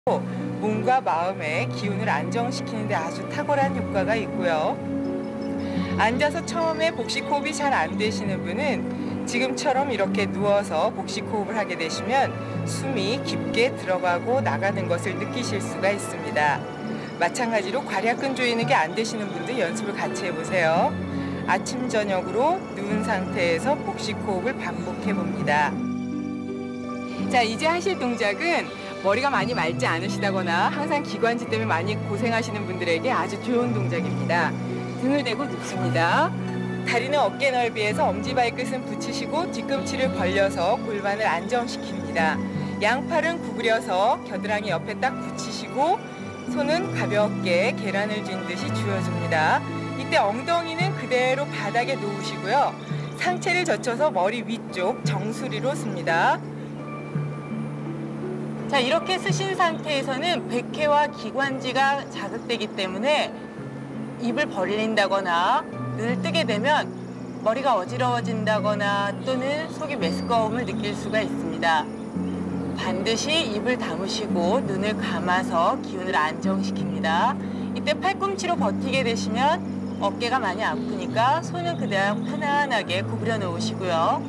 몸과 마음의 기운을 안정시키는 데 아주 탁월한 효과가 있고요. 앉아서 처음에 복식호흡이 잘 안 되시는 분은 지금처럼 이렇게 누워서 복식호흡을 하게 되시면 숨이 깊게 들어가고 나가는 것을 느끼실 수가 있습니다. 마찬가지로 괄약근 조이는 게 안 되시는 분들 연습을 같이 해보세요. 아침, 저녁으로 누운 상태에서 복식호흡을 반복해 봅니다. 자, 이제 하실 동작은 머리가 많이 맑지 않으시다거나 항상 기관지 때문에 많이 고생하시는 분들에게 아주 좋은 동작입니다. 등을 대고 눕습니다. 다리는 어깨 넓이에서 엄지발끝은 붙이시고 뒤꿈치를 벌려서 골반을 안정시킵니다. 양팔은 구부려서 겨드랑이 옆에 딱 붙이시고 손은 가볍게 계란을 쥔 듯이 쥐어줍니다. 이때 엉덩이는 그대로 바닥에 놓으시고요. 상체를 젖혀서 머리 위쪽 정수리로 씁니다. 자, 이렇게 쓰신 상태에서는 백회와 기관지가 자극되기 때문에 입을 벌린다거나 눈을 뜨게 되면 머리가 어지러워진다거나 또는 속이 메스꺼움을 느낄 수가 있습니다. 반드시 입을 다무시고 눈을 감아서 기운을 안정시킵니다. 이때 팔꿈치로 버티게 되시면 어깨가 많이 아프니까 손은 그대로 편안하게 구부려 놓으시고요.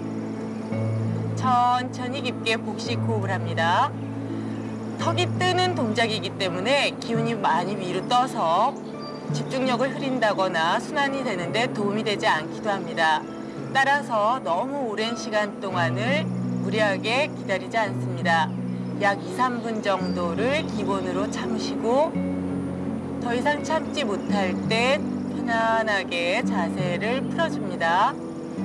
천천히 깊게 복식호흡을 합니다. 턱이 뜨는 동작이기 때문에 기운이 많이 위로 떠서 집중력을 흐린다거나 순환이 되는데 도움이 되지 않기도 합니다. 따라서 너무 오랜 시간 동안을 무리하게 기다리지 않습니다. 약 2, 3분 정도를 기본으로 참으시고 더 이상 참지 못할 때 편안하게 자세를 풀어줍니다.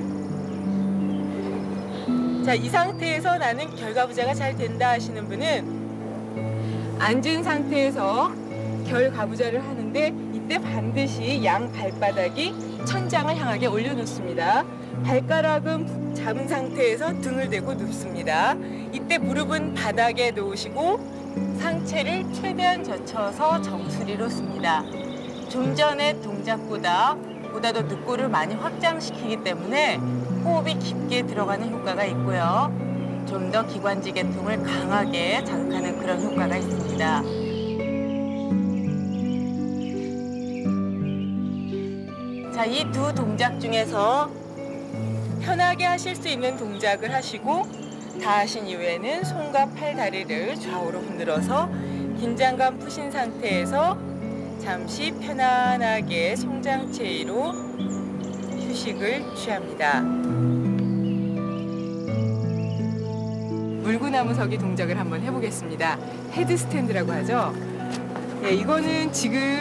자, 이 상태에서 나는 결과부자가 잘 된다 하시는 분은 앉은 상태에서 결과부자를 하는데 이때 반드시 양 발바닥이 천장을 향하게 올려놓습니다. 발가락은 잡은 상태에서 등을 대고 눕습니다. 이때 무릎은 바닥에 놓으시고 상체를 최대한 젖혀서 정수리로 씁니다. 좀 전의 동작보다도 늑골을 많이 확장시키기 때문에 호흡이 깊게 들어가는 효과가 있고요. 좀 더 기관지 계통을 강하게 자극하는 그런 효과가 있습니다. 자, 이 두 동작 중에서 편하게 하실 수 있는 동작을 하시고 다 하신 이후에는 손과 팔, 다리를 좌우로 흔들어서 긴장감 푸신 상태에서 잠시 편안하게 송장체위로 휴식을 취합니다. 물구나무 서기 동작을 한번 해보겠습니다. 헤드스탠드라고 하죠. 네, 이거는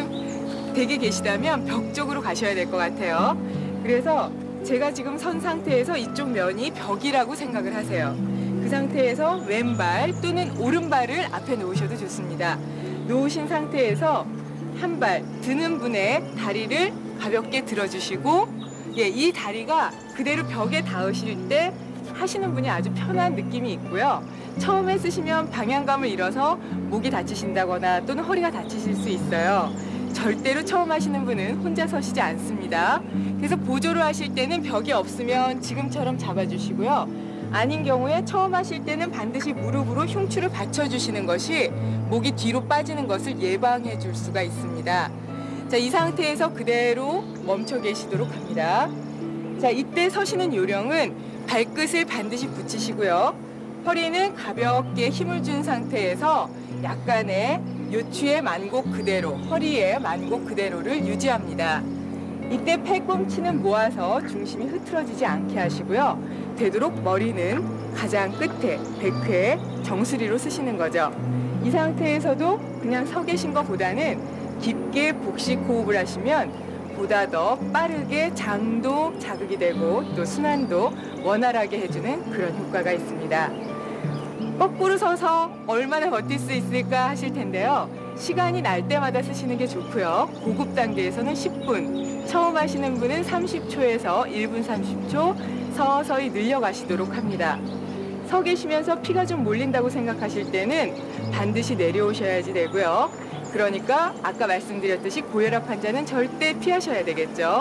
지금 댁에 계시다면 벽 쪽으로 가셔야 될 것 같아요. 그래서 제가 지금 선 상태에서 이쪽 면이 벽이라고 생각을 하세요. 그 상태에서 왼발 또는 오른발을 앞에 놓으셔도 좋습니다. 놓으신 상태에서 한 발 드는 분의 다리를 가볍게 들어주시고 이 다리가 그대로 벽에 닿으실 때 하시는 분이 아주 편한 느낌이 있고요. 처음에 쓰시면 방향감을 잃어서 목이 다치신다거나 또는 허리가 다치실 수 있어요. 절대로 처음 하시는 분은 혼자 서시지 않습니다. 그래서 보조로 하실 때는 벽이 없으면 지금처럼 잡아주시고요. 아닌 경우에 처음 하실 때는 반드시 무릎으로 흉추를 받쳐주시는 것이 목이 뒤로 빠지는 것을 예방해 줄 수가 있습니다. 자, 이 상태에서 그대로 멈춰 계시도록 합니다. 자, 이때 서시는 요령은 발끝을 반드시 붙이시고요. 허리는 가볍게 힘을 준 상태에서 약간의 요추의 만곡 그대로, 허리의 만곡 그대로를 유지합니다. 이때 팔꿈치는 모아서 중심이 흐트러지지 않게 하시고요. 되도록 머리는 가장 끝에, 백회, 정수리로 쓰시는 거죠. 이 상태에서도 그냥 서 계신 것보다는 깊게 복식 호흡을 하시면 보다 더 빠르게 장도 자극이 되고 또 순환도 원활하게 해주는 그런 효과가 있습니다. 거꾸로 서서 얼마나 버틸 수 있을까 하실 텐데요. 시간이 날 때마다 쓰시는 게 좋고요. 고급 단계에서는 10분, 처음 하시는 분은 30초에서 1분 30초 서서히 늘려가시도록 합니다. 서 계시면서 피가 좀 몰린다고 생각하실 때는 반드시 내려오셔야지 되고요. 그러니까 아까 말씀드렸듯이 고혈압 환자는 절대 피하셔야 되겠죠.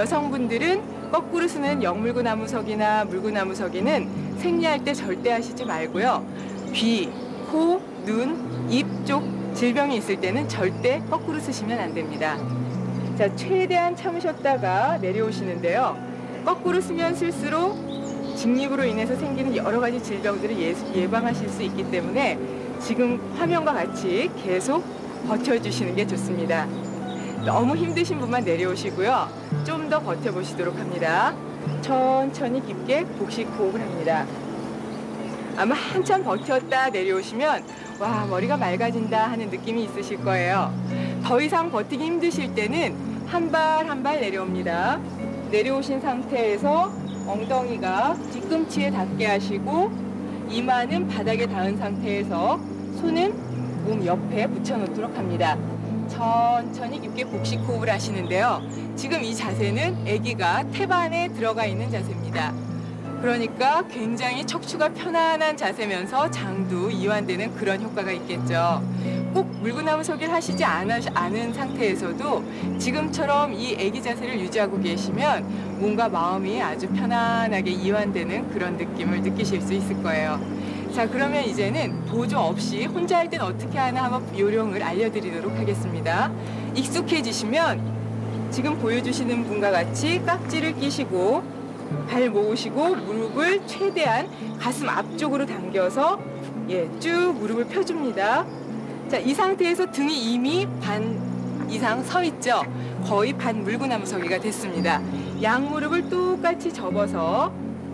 여성분들은 거꾸로 쓰는 역물구나무석이나 물구나무석이는 생리할 때 절대 하시지 말고요. 귀, 코, 눈, 입 쪽 질병이 있을 때는 절대 거꾸로 쓰시면 안 됩니다. 자, 최대한 참으셨다가 내려오시는데요. 거꾸로 쓰면 쓸수록 직립으로 인해서 생기는 여러 가지 질병들을 예방하실 수 있기 때문에 지금 화면과 같이 계속 버텨주시는 게 좋습니다. 너무 힘드신 분만 내려오시고요. 좀 더 버텨보시도록 합니다. 천천히 깊게 복식 호흡을 합니다. 아마 한참 버텼다 내려오시면 와, 머리가 맑아진다 하는 느낌이 있으실 거예요. 더 이상 버티기 힘드실 때는 한 발 한 발 내려옵니다. 내려오신 상태에서 엉덩이가 뒤꿈치에 닿게 하시고 이마는 바닥에 닿은 상태에서 손은 몸 옆에 붙여놓도록 합니다. 천천히 깊게 복식 호흡을 하시는데요. 지금 이 자세는 아기가 태반에 들어가 있는 자세입니다. 그러니까 굉장히 척추가 편안한 자세면서 장도 이완되는 그런 효과가 있겠죠. 꼭 물구나무 서기를 하시지 않은 상태에서도 지금처럼 이 아기 자세를 유지하고 계시면 몸과 마음이 아주 편안하게 이완되는 그런 느낌을 느끼실 수 있을 거예요. 자, 그러면 이제는 보조 없이 혼자 할 땐 어떻게 하나 한번 요령을 알려드리도록 하겠습니다. 익숙해지시면 지금 보여주시는 분과 같이 깍지를 끼시고 발 모으시고 무릎을 최대한 가슴 앞쪽으로 당겨서 쭉 무릎을 펴줍니다. 자, 이 상태에서 등이 이미 반 이상 서 있죠. 거의 반 물구나무 서기가 됐습니다. 양 무릎을 똑같이 접어서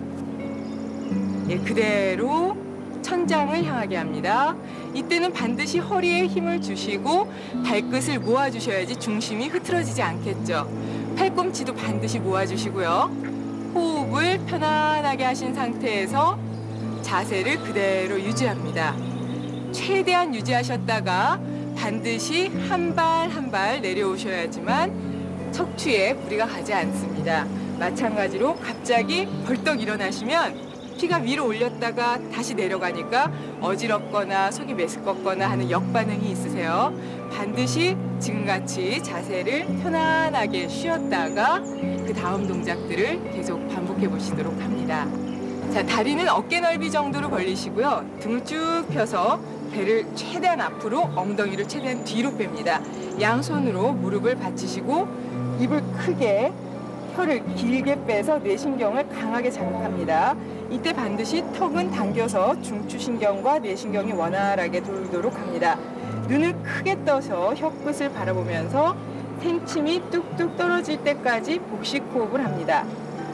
그대로 천장을 향하게 합니다. 이때는 반드시 허리에 힘을 주시고 발끝을 모아주셔야지 중심이 흐트러지지 않겠죠. 팔꿈치도 반드시 모아주시고요. 호흡을 편안하게 하신 상태에서 자세를 그대로 유지합니다. 최대한 유지하셨다가 반드시 한 발 한 발 내려오셔야지만 척추에 무리가 가지 않습니다. 마찬가지로 갑자기 벌떡 일어나시면 피가 위로 올렸다가 다시 내려가니까 어지럽거나 속이 메스껍거나 하는 역반응이 있으세요. 반드시 지금같이 자세를 편안하게 쉬었다가 그 다음 동작들을 계속 반복해 보시도록 합니다. 자, 다리는 어깨 넓이 정도로 벌리시고요. 등을 쭉 펴서 배를 최대한 앞으로, 엉덩이를 최대한 뒤로 뺍니다. 양손으로 무릎을 받치시고 입을 크게, 혀를 길게 빼서 뇌신경을 강하게 자극합니다. 이때 반드시 턱은 당겨서 중추신경과 뇌신경이 원활하게 돌도록 합니다. 눈을 크게 떠서 혀끝을 바라보면서 생침이 뚝뚝 떨어질 때까지 복식 호흡을 합니다.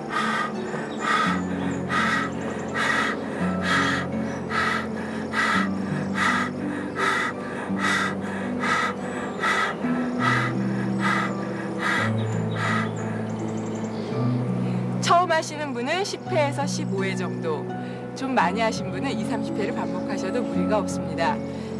처음 하시는 분은 10회에서 15회 정도, 좀 많이 하신 분은 20, 30회를 반복하셔도 무리가 없습니다.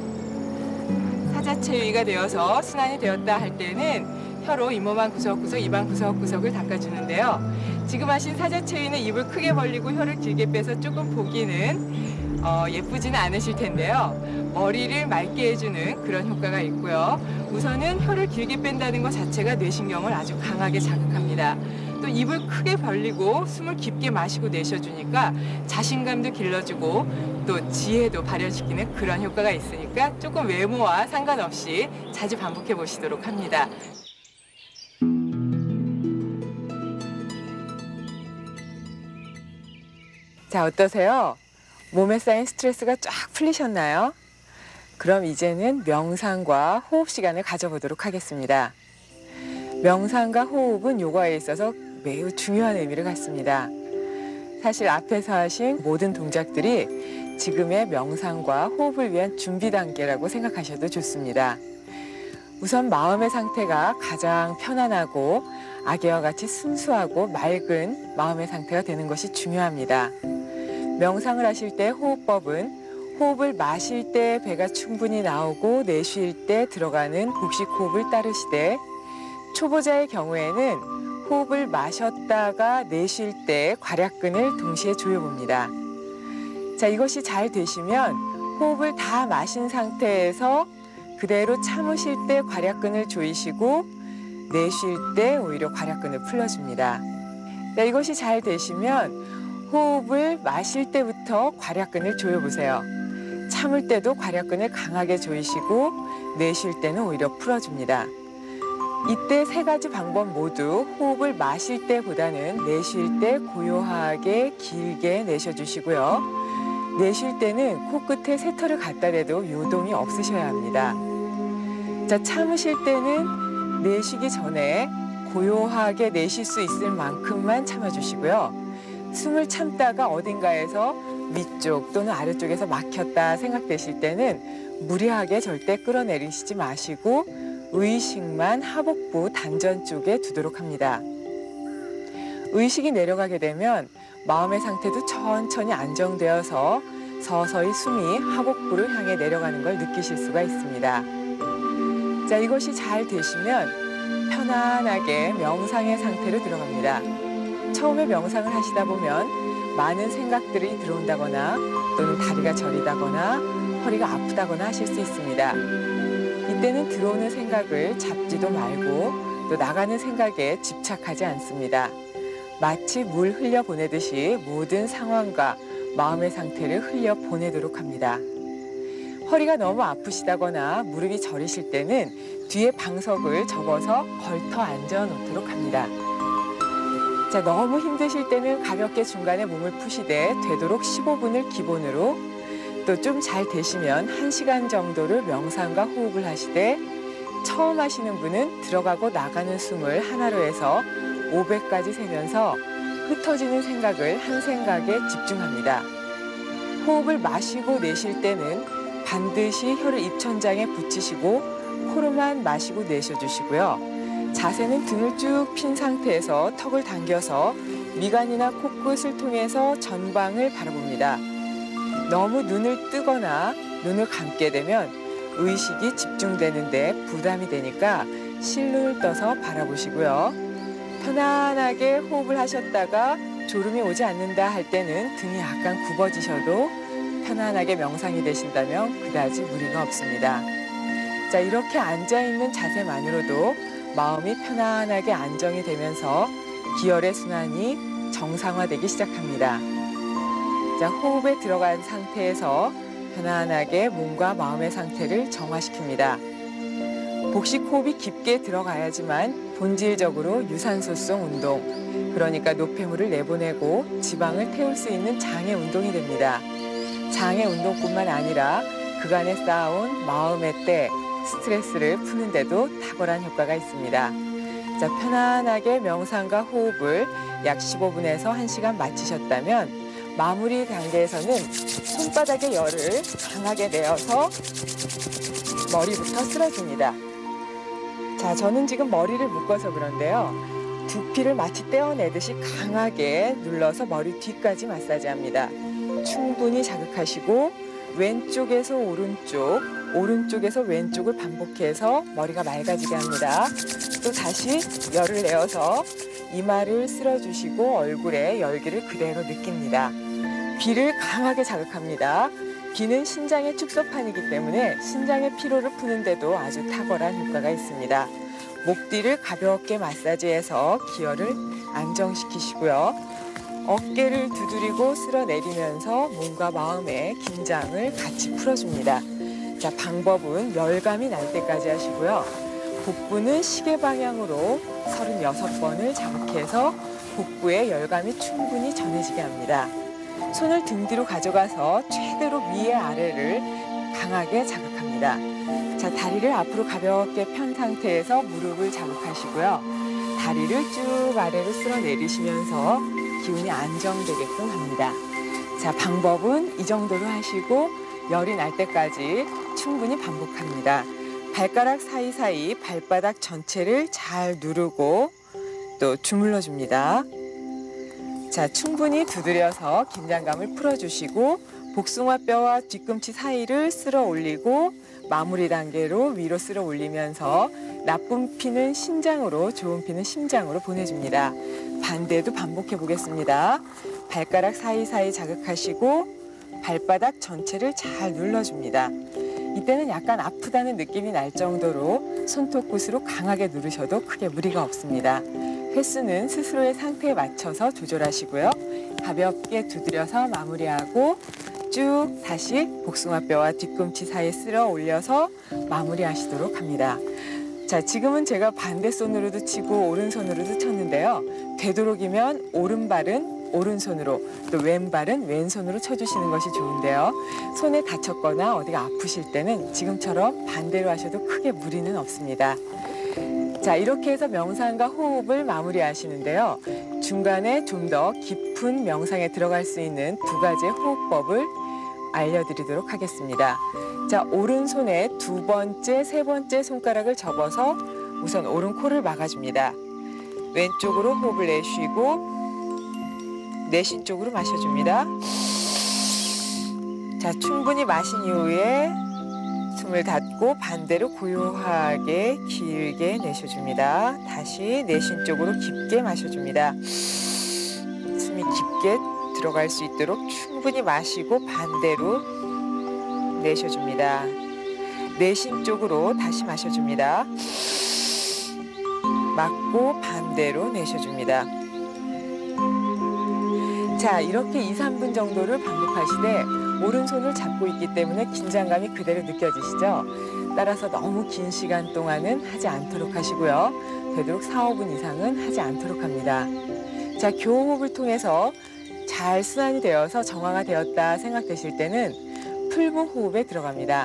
사자체위가 되어서 순환이 되었다 할 때는 혀로 잇몸안 구석구석, 입안 구석구석을 닦아주는데요. 지금 하신 사자체위는 입을 크게 벌리고 혀를 길게 빼서 조금 보기는 예쁘지는 않으실 텐데요. 머리를 맑게 해주는 그런 효과가 있고요. 우선은 혀를 길게 뺀다는 것 자체가 뇌신경을 아주 강하게 자극합니다. 또 입을 크게 벌리고 숨을 깊게 마시고 내쉬어주니까 자신감도 길러주고 또 지혜도 발현시키는 그런 효과가 있으니까 조금 외모와 상관없이 자주 반복해 보시도록 합니다. 자, 어떠세요? 몸에 쌓인 스트레스가 쫙 풀리셨나요? 그럼 이제는 명상과 호흡 시간을 가져보도록 하겠습니다. 명상과 호흡은 요가에 있어서 매우 중요한 의미를 갖습니다. 사실 앞에서 하신 모든 동작들이 지금의 명상과 호흡을 위한 준비 단계라고 생각하셔도 좋습니다. 우선 마음의 상태가 가장 편안하고 아기와 같이 순수하고 맑은 마음의 상태가 되는 것이 중요합니다. 명상을 하실 때 호흡법은 호흡을 마실 때 배가 충분히 나오고 내쉴 때 들어가는 복식 호흡을 따르시되, 초보자의 경우에는 호흡을 마셨다가 내쉴 때 괄약근을 동시에 조여봅니다. 자, 이것이 잘 되시면 호흡을 다 마신 상태에서 그대로 참으실 때 괄약근을 조이시고 내쉴 때 오히려 괄약근을 풀어줍니다. 자, 이것이 잘 되시면 호흡을 마실 때부터 괄약근을 조여보세요. 참을 때도 괄약근을 강하게 조이시고 내쉴 때는 오히려 풀어줍니다. 이때 세 가지 방법 모두 호흡을 마실 때보다는 내쉴 때 고요하게 길게 내쉬어주시고요. 내쉴 때는 코끝에 새털을 갖다 대도 요동이 없으셔야 합니다. 자, 참으실 때는 내쉬기 전에 고요하게 내쉴 수 있을 만큼만 참아주시고요. 숨을 참다가 어딘가에서 위쪽 또는 아래쪽에서 막혔다 생각되실 때는 무리하게 절대 끌어내리시지 마시고 의식만 하복부 단전 쪽에 두도록 합니다. 의식이 내려가게 되면 마음의 상태도 천천히 안정되어서 서서히 숨이 하복부를 향해 내려가는 걸 느끼실 수가 있습니다. 자, 이것이 잘 되시면 편안하게 명상의 상태로 들어갑니다. 처음에 명상을 하시다 보면 많은 생각들이 들어온다거나 또는 다리가 저리다거나 허리가 아프다거나 하실 수 있습니다. 이때는 들어오는 생각을 잡지도 말고 또 나가는 생각에 집착하지 않습니다. 마치 물 흘려보내듯이 모든 상황과 마음의 상태를 흘려보내도록 합니다. 허리가 너무 아프시다거나 무릎이 저리실 때는 뒤에 방석을 접어서 걸터 앉아놓도록 합니다. 자, 너무 힘드실 때는 가볍게 중간에 몸을 푸시되 되도록 15분을 기본으로 또 좀 잘 되시면 1시간 정도를 명상과 호흡을 하시되 처음 하시는 분은 들어가고 나가는 숨을 하나로 해서 500까지 세면서 흩어지는 생각을 한 생각에 집중합니다. 호흡을 마시고 내쉴 때는 반드시 혀를 입천장에 붙이시고 코로만 마시고 내쉬어주시고요. 자세는 등을 쭉 핀 상태에서 턱을 당겨서 미간이나 코끝을 통해서 전방을 바라봅니다. 너무 눈을 뜨거나 눈을 감게 되면 의식이 집중되는데 부담이 되니까 실눈을 떠서 바라보시고요. 편안하게 호흡을 하셨다가 졸음이 오지 않는다 할 때는 등이 약간 굽어지셔도 편안하게 명상이 되신다면 그다지 무리가 없습니다. 자, 이렇게 앉아있는 자세만으로도 마음이 편안하게 안정이 되면서 기혈의 순환이 정상화되기 시작합니다. 자, 호흡에 들어간 상태에서 편안하게 몸과 마음의 상태를 정화시킵니다. 복식 호흡이 깊게 들어가야지만 본질적으로 유산소성 운동, 그러니까 노폐물을 내보내고 지방을 태울 수 있는 장의 운동이 됩니다. 장의 운동뿐만 아니라 그간에 쌓아온 마음의 때, 스트레스를 푸는데도 탁월한 효과가 있습니다. 자, 편안하게 명상과 호흡을 약 15분에서 1시간 마치셨다면 마무리 단계에서는 손바닥에 열을 강하게 내어서 머리부터 쓸어줍니다. 자, 저는 지금 머리를 묶어서 그런데요. 두피를 마치 떼어내듯이 강하게 눌러서 머리 뒤까지 마사지합니다. 충분히 자극하시고 왼쪽에서 오른쪽, 오른쪽에서 왼쪽을 반복해서 머리가 맑아지게 합니다. 또 다시 열을 내어서 이마를 쓸어주시고 얼굴에 열기를 그대로 느낍니다. 귀를 강하게 자극합니다. 귀는 신장의 축소판이기 때문에 신장의 피로를 푸는데도 아주 탁월한 효과가 있습니다. 목 뒤를 가볍게 마사지해서 기혈을 안정시키시고요. 어깨를 두드리고 쓸어내리면서 몸과 마음의 긴장을 같이 풀어줍니다. 자, 방법은 열감이 날 때까지 하시고요. 복부는 시계 방향으로 36번을 자극해서 복부에 열감이 충분히 전해지게 합니다. 손을 등 뒤로 가져가서 최대로 위에 아래를 강하게 자극합니다. 자, 다리를 앞으로 가볍게 편 상태에서 무릎을 자극하시고요. 다리를 쭉 아래로 쓸어내리시면서 기운이 안정되게끔 합니다. 자, 방법은 이 정도로 하시고 열이 날 때까지 충분히 반복합니다. 발가락 사이사이 발바닥 전체를 잘 누르고 또 주물러 줍니다. 자, 충분히 두드려서 긴장감을 풀어주시고 복숭아뼈와 뒤꿈치 사이를 쓸어 올리고 마무리 단계로 위로 쓸어 올리면서 나쁜 피는 신장으로, 좋은 피는 심장으로 보내줍니다. 반대도 반복해 보겠습니다. 발가락 사이사이 자극하시고 발바닥 전체를 잘 눌러줍니다. 이때는 약간 아프다는 느낌이 날 정도로 손톱끝으로 강하게 누르셔도 크게 무리가 없습니다. 횟수는 스스로의 상태에 맞춰서 조절하시고요. 가볍게 두드려서 마무리하고 쭉 다시 복숭아뼈와 뒤꿈치 사이에 쓸어 올려서 마무리하시도록 합니다. 자, 지금은 제가 반대 손으로도 치고 오른손으로도 쳤는데요. 되도록이면 오른발은 오른손으로, 또 왼발은 왼손으로 쳐주시는 것이 좋은데요. 손에 다쳤거나 어디가 아프실 때는 지금처럼 반대로 하셔도 크게 무리는 없습니다. 자, 이렇게 해서 명상과 호흡을 마무리하시는데요. 중간에 좀 더 깊은 명상에 들어갈 수 있는 두 가지의 호흡법을 알려드리도록 하겠습니다. 자, 오른손에 두 번째, 세 번째 손가락을 접어서 우선 오른 코를 막아줍니다. 왼쪽으로 호흡을 내쉬고 내쉰 쪽으로 마셔줍니다. 자, 충분히 마신 이후에 숨을 닫고 반대로 고요하게 길게 내쉬줍니다. 다시 내쉰 쪽으로 깊게 마셔줍니다. 숨이 깊게 들어갈 수 있도록 충분히 마시고 반대로 내쉬줍니다. 내쉰 쪽으로 다시 마셔줍니다. 막고 반대로 내쉬줍니다. 자, 이렇게 2, 3분 정도를 반복하시되 오른손을 잡고 있기 때문에 긴장감이 그대로 느껴지시죠? 따라서 너무 긴 시간 동안은 하지 않도록 하시고요. 되도록 4, 5분 이상은 하지 않도록 합니다. 자, 교호흡을 통해서 잘 순환이 되어서 정화가 되었다 생각되실 때는 풀무호흡에 들어갑니다.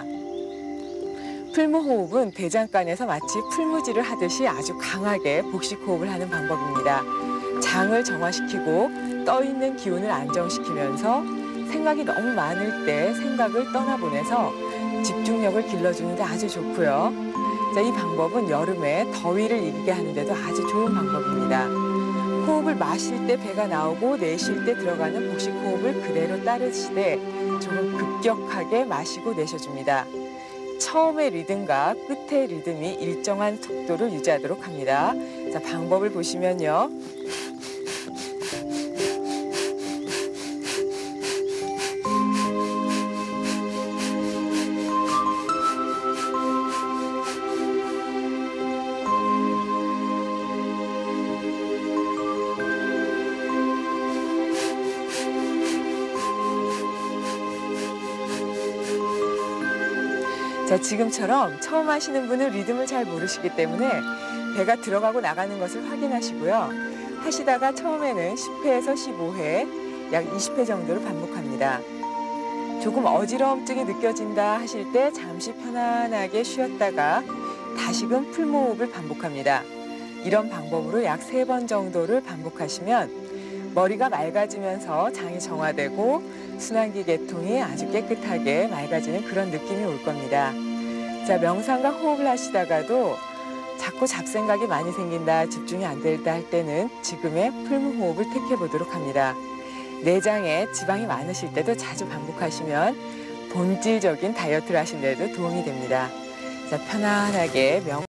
풀무호흡은 대장간에서 마치 풀무질을 하듯이 아주 강하게 복식호흡을 하는 방법입니다. 장을 정화시키고 떠있는 기운을 안정시키면서 생각이 너무 많을 때 생각을 떠나보내서 집중력을 길러주는 데 아주 좋고요. 자, 이 방법은 여름에 더위를 이기게 하는데도 아주 좋은 방법입니다. 호흡을 마실 때 배가 나오고 내쉴 때 들어가는 복식 호흡을 그대로 따르시되 조금 급격하게 마시고 내셔줍니다. 처음의 리듬과 끝의 리듬이 일정한 속도를 유지하도록 합니다. 자, 방법을 보시면요. 자, 지금처럼 처음 하시는 분은 리듬을 잘 모르시기 때문에 배가 들어가고 나가는 것을 확인하시고요. 하시다가 처음에는 10회에서 15회, 약 20회 정도를 반복합니다. 조금 어지러움증이 느껴진다 하실 때 잠시 편안하게 쉬었다가 다시금 풀무호흡을 반복합니다. 이런 방법으로 약 3번 정도를 반복하시면 머리가 맑아지면서 장이 정화되고 순환기 계통이 아주 깨끗하게 맑아지는 그런 느낌이 올 겁니다. 자, 명상과 호흡을 하시다가도 자꾸 잡생각이 많이 생긴다, 집중이 안 된다 할 때는 지금의 풀무호흡을 택해보도록 합니다. 내장에 지방이 많으실 때도 자주 반복하시면 본질적인 다이어트를 하시는 데도 도움이 됩니다. 자, 편안하게